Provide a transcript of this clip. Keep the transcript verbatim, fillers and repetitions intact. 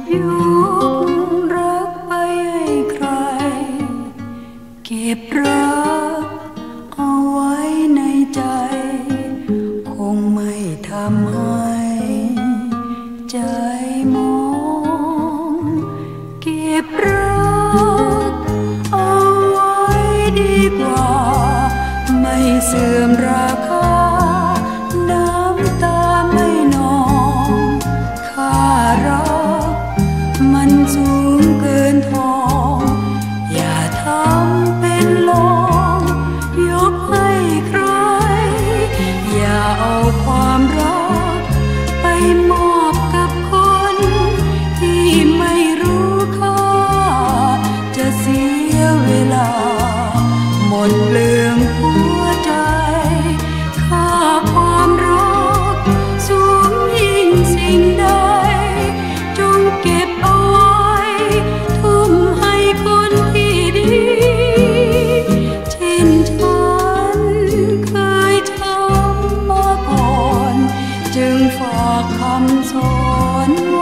ยกรักไปให้ใครเก็บรักเอาไว้ในใจคงไม่ทำให้ใจมองเก็บรักเอาไว้ดีกว่าไม่เสื่อมราคาน้ำตาไม่นองค่ารักมันสูงเกินทองอย่าทำเป็นลองยกให้ใครอย่าเอาความรักไปมอบกับคนที่ไม่รู้ค่าจะเสียเวลาหมดเปลืองหัวใจค่าความรักสูงยิ่งสิ่งใดจงเก็บเอาไว้ทุ่มให้คนที่ดีเช่นฉันเคยทำมาก่อนจึงฝากคำสอน